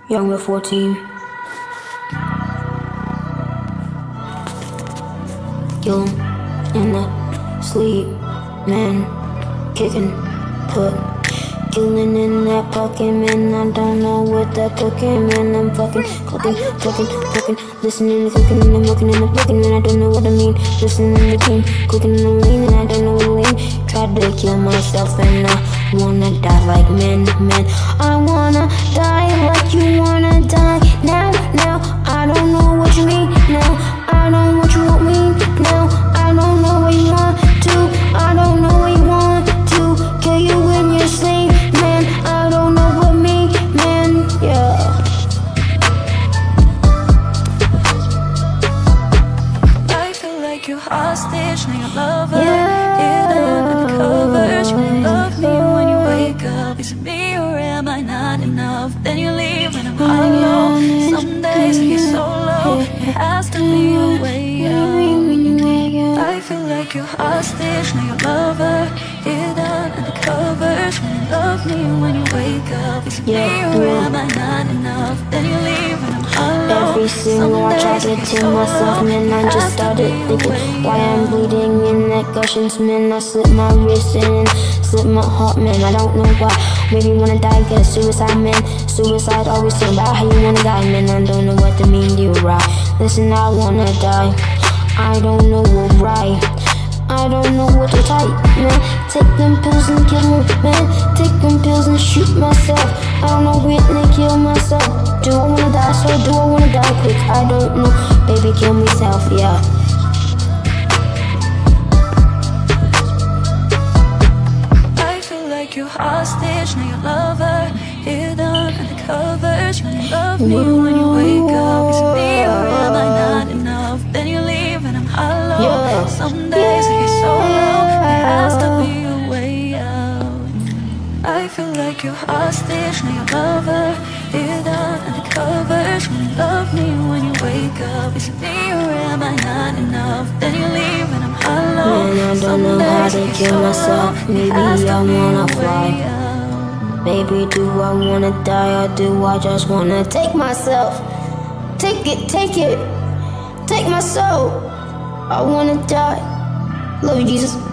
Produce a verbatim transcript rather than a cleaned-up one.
Young with fourteen. Kill him in the sleep, man. Kicking, put. Killing in that pocket, man. I don't know what that cooking, man. I'm fucking cooking, cooking, cooking. Listening to cooking and I'm looking and I'm looking, man. I don't know what I mean. Listening to clean, cooking and I'm lean, and I don't know what I mean. Tried to kill myself and I wanna die like man, man. I wanna die like you wanna die. Now, now, I don't know what you mean. Now, I don't know what you want me. Now, I don't know what you want to. I don't know what you want to. Kill you in your sleep. I don't know what me, man, yeah. I feel like you're hostage, now your lover, yeah. Hidden under covers. You really love me when you wake up. Is it me or am I not enough? Then you leave when I'm hiding low. Some days I get so low, it has to be a way out. I feel like you're hostage, now your lover, hidden under covers. When you love me when you wake up. Is it me or am I not enough? Then you leave when I'm alone. Every single I try to tell myself, man, I just started thinking why I'm bleeding in that gushings, man. I slip my wrist and slip my heart, man. I don't know why. Maybe you wanna die, get a suicide, man. Suicide always talking about how you wanna die, man. I don't know what to mean, you right. Listen, I wanna die. I don't know what right. I don't know what to type, man. Take them pills and kill me, man. Take them pills and shoot myself. I don't know when to kill myself. Do I wanna die slow? Do I wanna die quick? I don't know. Baby, kill myself, yeah. I feel like you're hostage, now your lover, hidden under covers. You only love me when you wake up. Is it me or am I not enough? Then you leave and I'm hollow. Yeah. Some days I get so low, there has to be a way out. I feel like you're hostage, now your lover, hidden under covers. You only love me when you wake up. Is it me or am I not enough? Then you leave and I'm hollow. Man, I don't know how to kill myself. Maybe I wanna fly. Baby, do I wanna die or do I just wanna take myself? Take it, take it, take my soul. I wanna die. Love you, Jesus.